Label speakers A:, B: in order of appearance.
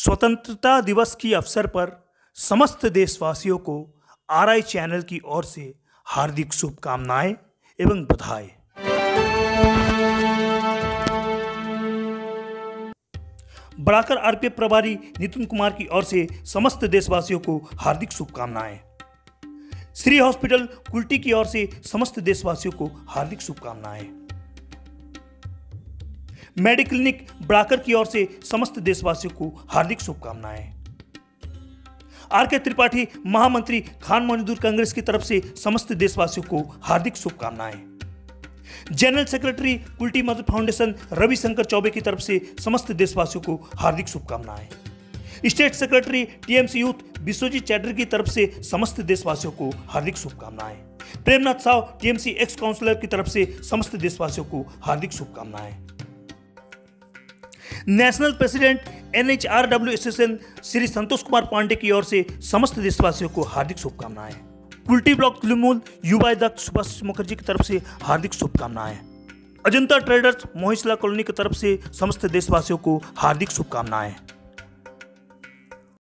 A: स्वतंत्रता दिवस की अवसर पर समस्त देशवासियों को आरआई चैनल की ओर से हार्दिक शुभकामनाएं एवं बधाई। बढ़ाकर आरपीएफ प्रभारी नितिन कुमार की ओर से समस्त देशवासियों को हार्दिक शुभकामनाएं। श्री हॉस्पिटल कुल्टी की ओर से समस्त देशवासियों को हार्दिक शुभकामनाएं। मेडिकल क्लिनिक बढ़ाकर की ओर से समस्त देशवासियों को हार्दिक शुभकामनाएं। आर.के. त्रिपाठी महामंत्री खान मजदूर कांग्रेस की तरफ से समस्त देशवासियों को हार्दिक शुभकामनाएं। General secretary Kulti Mother Foundation Ravishankar Chaubey की तरफ से समस्त देशवासियों को हार्दिक शुभकामनाएं। State secretary TMC youth Biswajit Chatterjee की तरफ से समस्त देशवासियों को हार्दिक शुभकामनाएं। Premnath Sao TMC ex councillor की तरफ से समस्त देशवासियों को हार्दिक शुभकामनाएं। National president NHRW association Shri Santosh Kumar Pandey की ओर से समस्त देशवासियों को हार्दिक शुभकामनाएं। कुल्टी ब्लॉक तृणमूल युवा अध्यक्ष सुभाष मुखर्जी की तरफ से हार्दिक शुभकामनाएं। अजंता ट्रेडर्स मोहिशला कॉलोनी की तरफ से समस्त देशवासियों को हार्दिक शुभकामनाएं।